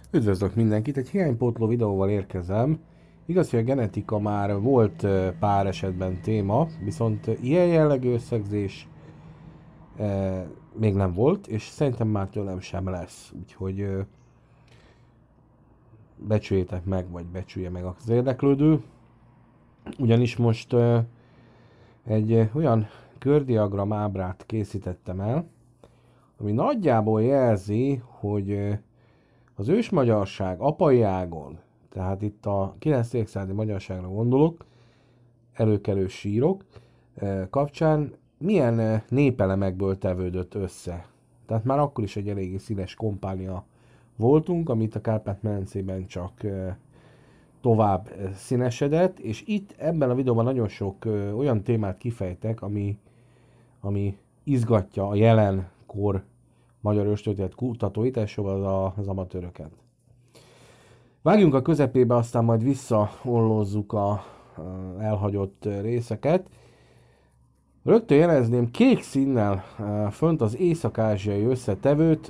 Üdvözlök mindenkit, egy hiánypótló videóval érkezem. Igaz, hogy a genetika már volt pár esetben téma, viszont ilyen jellegű összegzés még nem volt, és szerintem már tőlem sem lesz. Úgyhogy becsüljétek meg, vagy becsülje meg az érdeklődő. Ugyanis most egy olyan kördiagram ábrát készítettem el, ami nagyjából jelzi, hogy az ősmagyarság apai ágon, tehát itt a 9. századi magyarságra gondolok, előkelő sírok kapcsán milyen népelemekből tevődött össze. Tehát már akkor is egy eléggé színes kompánia voltunk, amit a Kárpát-medencében csak tovább színesedett, és itt ebben a videóban nagyon sok olyan témát kifejtek, ami izgatja a jelenkor magyar őstörténet kutatóit, elsősorban az amatőröket. Vágjunk a közepébe, aztán majd visszaollózzuk a elhagyott részeket. Rögtön jelezném kék színnel fönt az észak-ázsiai összetevőt,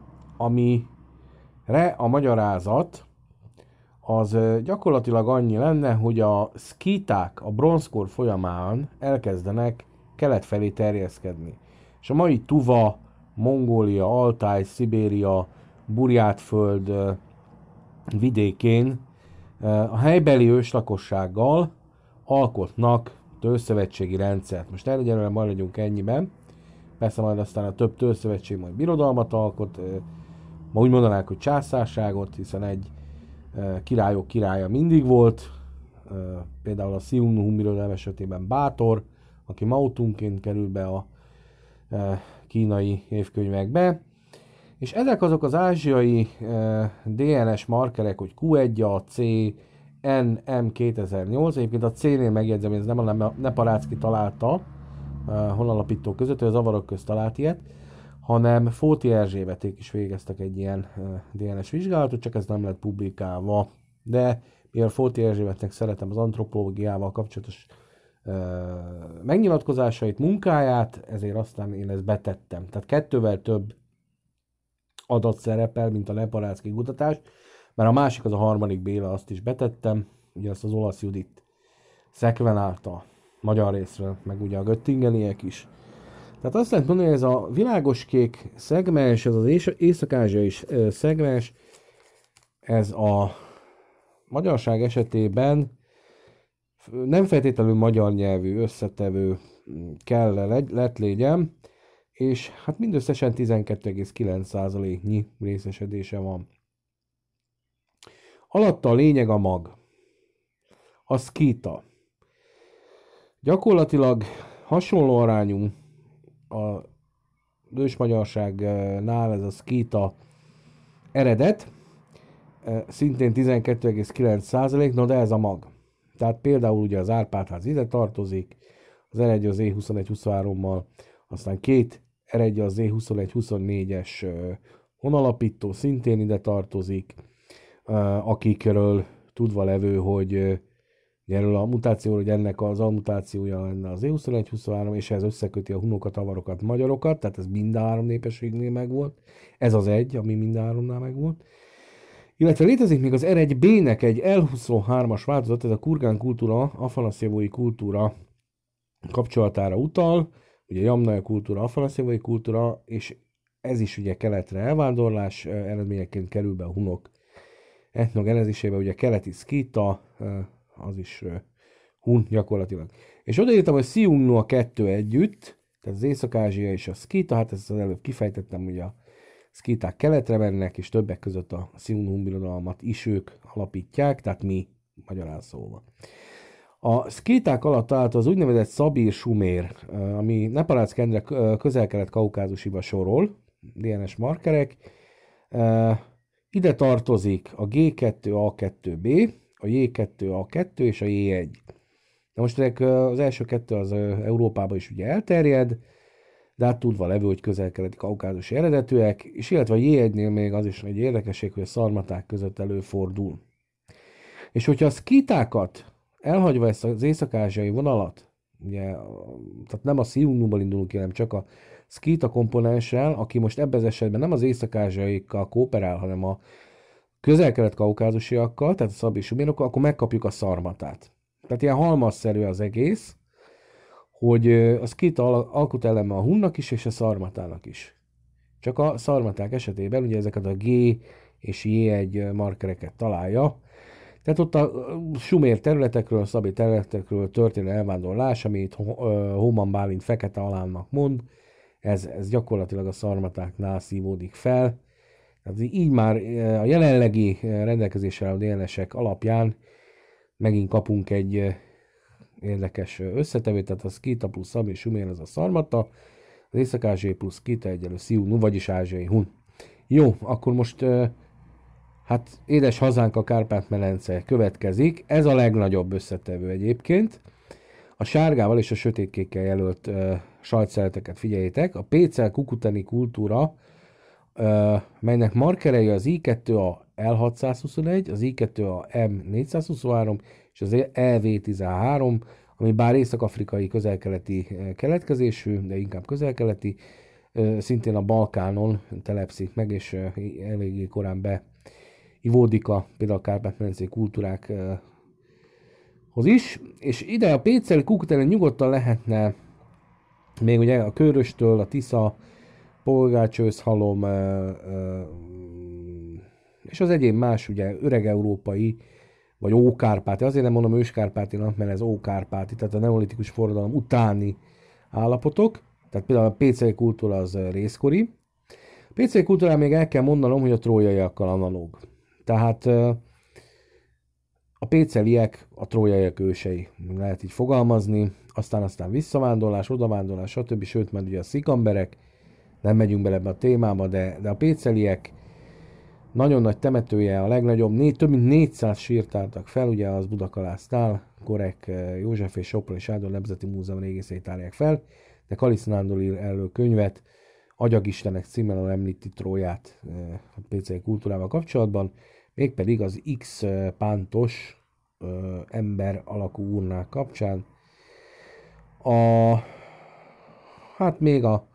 amire a magyarázat az gyakorlatilag annyi lenne, hogy a szkíták a bronzkor folyamán elkezdenek kelet felé terjeszkedni. És a mai Tuva, Mongólia, Altáj, Szibéria, Burjátföld vidékén a helybeli őslakossággal alkotnak törzszövetségi rendszert. Most egyelőre maradjunk ennyiben. Persze majd aztán a több törzszövetség majd birodalmat alkot, ma úgy mondanák, hogy császárságot, hiszen egy királyok királya mindig volt, például a Xiongnu birodalom esetében Bátor, aki Mautunként kerül be a kínai évkönyvekbe, és ezek azok az ázsiai DNS markerek, hogy Q1, C, N, M2008, egyébként a C-nél megjegyzem, hogy ez nem a Neparácki találta honalapító között, hogy az avarok közt talált ilyet, hanem Fóti Erzsébeték is végeztek egy ilyen DNS vizsgálatot, csak ez nem lett publikálva. De mivel Fóti Erzsébetnek szeretem az antropológiával kapcsolatos megnyilatkozásait, munkáját, ezért aztán én ezt betettem. Tehát kettővel több adat szerepel, mint a Neparácki kutatás, mert a másik az a harmadik Béla, azt is betettem, ugye azt az olasz Judit szekvenálta magyar részről, meg ugye a göttingeniek is. Tehát azt lehet mondani, hogy ez a világos kék szegmens, ez az észak-ázsiai szegmens, ez a magyarság esetében nem feltétlenül magyar nyelvű összetevő kell lett legyen, és hát mindösszesen 12,9%-nyi részesedése van. Alatta a lényeg a mag, a szkíta. Gyakorlatilag hasonló arányú a ősmagyarságnál ez a szkíta eredet, szintén 12,9%, no de ez a mag. Tehát például ugye az Árpád-ház ide tartozik, az eredje az E21-23-mal, aztán két eredje az E21-24-es honalapító szintén ide tartozik, akikről tudva levő, hogy erről a mutációról, hogy ennek az almutációja lenne az E21-23, és ez összeköti a hunokat, avarokat, magyarokat, tehát ez mind a három népességnél megvolt. Ez az egy, ami mind a háromnál megvolt. Illetve létezik még az R1B-nek egy L23-as változat, ez a kurgán kultúra, afanaszjevói kultúra kapcsolatára utal, ugye jamnaja kultúra, afanaszjevói kultúra, és ez is ugye keletre elvándorlás eredményeként kerül be a hunok etnogenezésébe, ugye keleti szkíta, az is hun gyakorlatilag. És odaírtam, hogy Xiongnu a kettő együtt, tehát az Észak-Ázsia és a szkíta, hát ezt az előbb kifejtettem, hogy a szkíták keletre mennek, és többek között a Xiongnu birodalmat is ők alapítják, tehát mi, magyarán szólva. A szkíták alatt talált az úgynevezett Szabír-Sumér, ami Neparácki közel-kelet-kaukázusiba sorol, DNS markerek. Ide tartozik a G2A2B, a J2A2 és a J1. Na most ezek az első kettő az Európában is ugye elterjed, de hát tudva levő, hogy közel-keleti kaukázusi eredetűek, és illetve a J1-nél még az is egy érdekesség, hogy a szarmaták között előfordul. És hogyha a szkítákat, elhagyva ezt az észak-ázsiai vonalat, ugye, tehát nem a Xiongnuból indulunk ki, hanem csak a szkíta komponenssel, aki most ebben az esetben nem az észak-ázsiaikkal kooperál, hanem a közel-kelet-kaukázusiakkal, tehát a szabi sumérokkal, akkor megkapjuk a szarmatát. Tehát ilyen halmazszerű az egész, hogy a szkíta alkoteleme a hunnak is, és a szarmatának is. Csak a szarmaták esetében ugye ezeket a G és J1 markereket találja. Tehát ott a sumér területekről, a szabi területekről történő elvándorlás, amit Hóman Bálint fekete alánnak mond, ez gyakorlatilag a szarmatáknál szívódik fel. Tehát így már a jelenlegi rendelkezésre álló DNS-ek alapján megint kapunk egy érdekes összetevőt, tehát a szkíta plusz szabi és sumér az a szarmata, az észak-ázsiai plusz szkíta egyenlő sziú, vagyis ázsiai hun. Jó, akkor most hát édes hazánk a Kárpát-medence következik. Ez a legnagyobb összetevő egyébként. A sárgával és a sötétkékkel jelölt sajtszeleteket figyeljétek. A Pécel kukuteni kultúra, melynek markerei az I2 a L621, az I2 a M423 és az EV13, ami bár észak-afrikai közel-keleti keletkezésű, de inkább közel-keleti, szintén a Balkánon telepszik meg, és eléggé korán beivódik például a Kárpát-medencei kultúrákhoz is, és ide a Péceli kukutelen nyugodtan lehetne még ugye a Köröstől, a Tisza, Polgácsőszhalom, és az egyéb más ugye öreg-európai, vagy ókárpáti, azért nem mondom őskárpátinak, mert ez ókárpáti, tehát a neolitikus forradalom utáni állapotok, tehát például a péceli kultúra az részkori. A péceli kultúrán még el kell mondanom, hogy a trójaiakkal analóg. Tehát a péceliek a trójaiak ősei, lehet így fogalmazni, aztán visszavándorlás, odavándorlás, stb. Sőt, mert ugye a szikamberek, nem megyünk bele ebbe a témába, de a péceliek nagyon nagy temetője, a legnagyobb, több mint 400 sírt tártak fel, ugye az Budakalásznál, Korek József és Sopron és Sándor Nemzeti Múzeum régészei tárják fel, de Kalisz Nándor ír erről könyvet, Agyagistenek címmel említi Tróját a péceli kultúrával kapcsolatban, mégpedig az X pántos ember alakú urnák kapcsán. Hát még a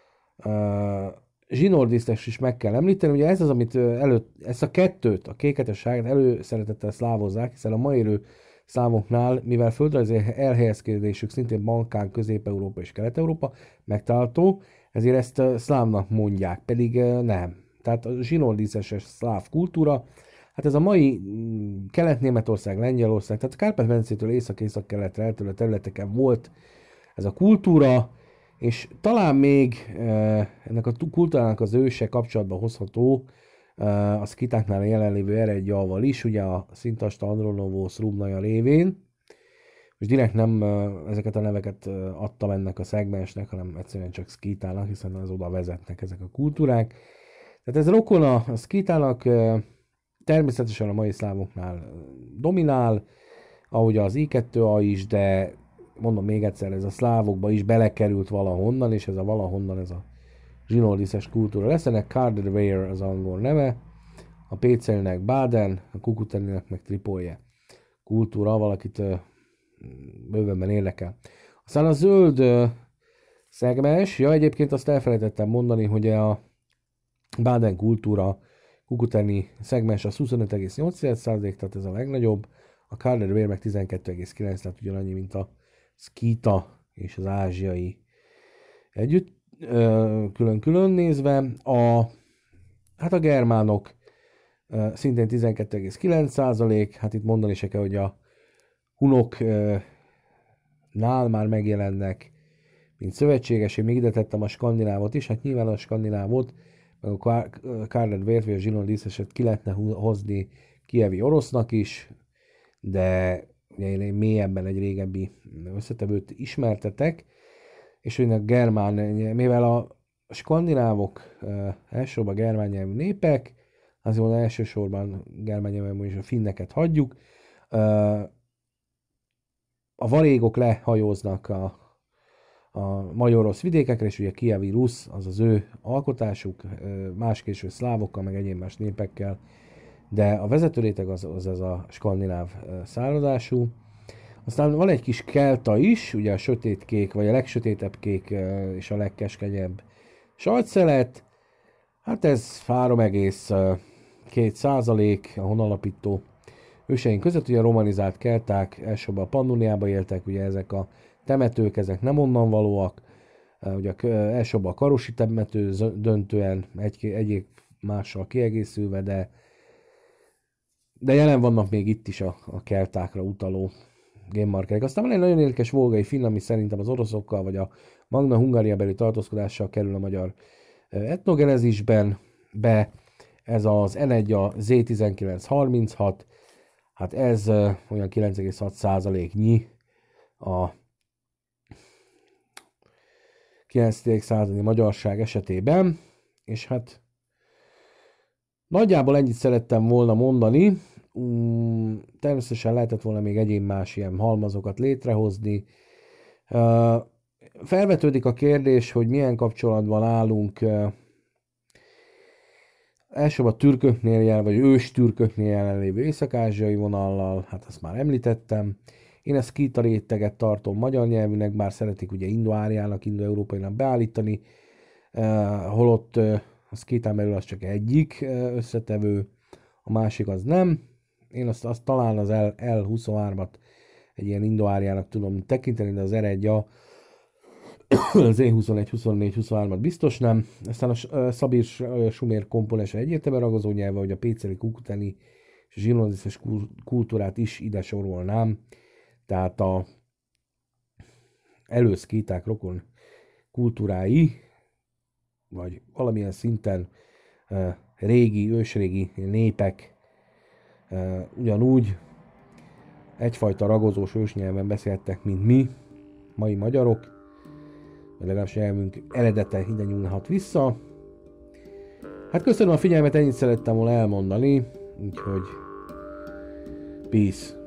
zsinórdíszes is meg kell említeni, ugye ez az, amit ezt a kettőt, a kéket és sárgát előszeretettel szlávozzák, hiszen a mai élő szlávoknál, mivel földrajzi elhelyezkedésük szintén Balkán, Közép-Európa és Kelet-Európa megtalálható, ezért ezt szlávnak mondják, pedig nem. Tehát a zsinórdíszeses szláv kultúra, hát ez a mai Kelet-Németország, Lengyelország, tehát a Kárpát-medencétől észak-észak-keletre eltérő területeken volt ez a kultúra, és talán még ennek a kultúrának az őse kapcsolatban hozható a szkitáknál jelenlévő eredjavval is, ugye a Szintasta, Andronovó, Rubnaja révén. Most direkt nem ezeket a neveket adtam ennek a szegmensnek, hanem egyszerűen csak szkitának, hiszen az oda vezetnek ezek a kultúrák. Tehát ez rokon a szkitának, természetesen a mai szlávoknál dominál, ahogy az I2A is, de mondom még egyszer, ez a szlávokba is belekerült valahonnan, és ez a valahonnan ez a zsinórdíszes kultúra lesz. Ennek Carderware az angol neve, a pécelinek Baden, a kukuteninek meg Tripolje kultúra, valakit bővenben érdekel. Aztán a zöld szegmens, egyébként azt elfelejtettem mondani, hogy a Baden kultúra kukuteni szegmens az 25,8%, tehát ez a legnagyobb, a Carderware meg 12,9, tehát ugyanannyi, mint a szkíta és az ázsiai együtt, külön-külön nézve. Hát a germánok szintén 12,9%, hát itt mondani se kell, hogy a hunoknál már megjelennek, mint szövetséges, én még ide tettem a skandinávot is, hát nyilván a skandinávot, meg a Carderware vagy a zsinórdíszeset ki lehetne hozni kijevi orosznak is, de ugye én mélyebben egy régebbi összetevőt ismertetek, és hogy a germán, mivel a skandinávok elsősorban germán nyelvű népek, azért van elsősorban germán nyelvű, és a finneket hagyjuk, a varégok lehajóznak a magyar-orosz vidékekre, és ugye Kijevi Rusz, az az ő alkotásuk, más késő szlávokkal, meg egyéb más népekkel, de a vezető réteg az ez a skandináv származású. Aztán van egy kis kelta is, ugye a sötétkék, vagy a legsötétebb kék és a legkeskenyebb sajtszelet. Hát ez 3,2 2% a honalapító őseink között, ugye a romanizált kelták elsősorban a Pannóniában éltek, ugye ezek a temetők, ezek nem onnan valóak, ugye elsősorban a karosi temető döntően egyik mással kiegészülve, de jelen vannak még itt is a keltákra utaló génmarkerek. Aztán van egy nagyon érdekes volgai film, ami szerintem az oroszokkal vagy a Magna Hungária beli tartózkodással kerül a magyar etnogenezisben be. Ez az N1 a Z1936, hát ez olyan 9,6%-nyi a 9. századi magyarság esetében, és hát nagyjából ennyit szerettem volna mondani. Természetesen lehetett volna még egyéb más ilyen halmazokat létrehozni. Felvetődik a kérdés, hogy milyen kapcsolatban állunk elsőbb a türköknél vagy ős türköknél jelenlévő észak-ázsiai vonallal, hát ezt már említettem. Én ezt szkíta réteget tartom magyar nyelvűnek, bár szeretik ugye indo-áriának, indo-európainak beállítani, holott a szkítán belül az csak egyik összetevő, a másik az nem. Én azt talán az L23-at egy ilyen indo-áriának tudom tekinteni, de az R1 az E21, 24, 23-at biztos nem. Aztán a szabír sumér komponense egyértelműen ragozó nyelve, hogy a péceli, kukutáni és zsinóziszes kultúrát is ide sorolnám. Tehát a előszkíták rokon kultúrái, vagy valamilyen szinten ősrégi népek ugyanúgy egyfajta ragozós ősnyelven beszéltek, mint mi, mai magyarok, vagy legalábbis nyelvünk eredete ide nyúlhat vissza. Hát köszönöm a figyelmet, ennyit szerettem volna elmondani, úgyhogy peace.